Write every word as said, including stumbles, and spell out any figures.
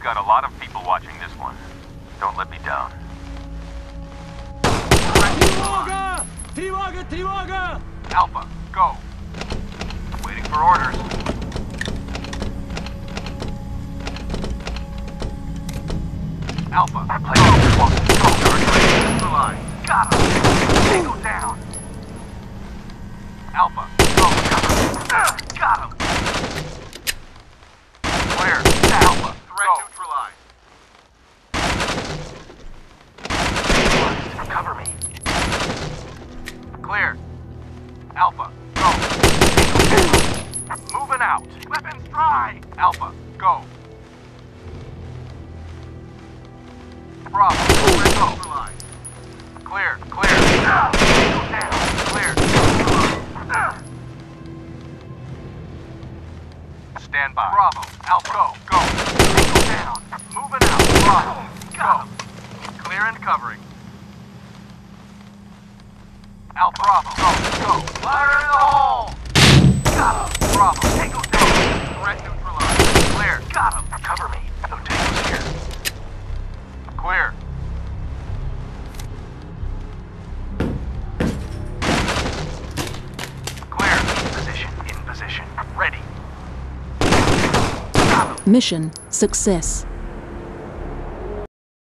got a lot of people watching this one. Don't let me down. Тревога! Тревога! Тревога! Alpha, go. Waiting for orders. Alpha, play close. Go. Go. Line. Got him. Tango down. Alpha, go. Uh, got him. Clear. Alpha, threat go. Neutralized. Cover me. Clear. Alpha, go. Moving out. Weapons dry. Alpha, go. Bravo, go. Clear, clear. Down. Clear. Stand by. Bravo, Alpha, go, go. Go down. Moving out. Bravo, go. Clear and covering. Alpha, Bravo, go, go. Fire in the hole. Got him. Bravo, Tango down. Threat neutralized. Clear. Got him. Cover me. No tangos here. Clear. Clear. In position. In position. Ready. Got him. Mission success.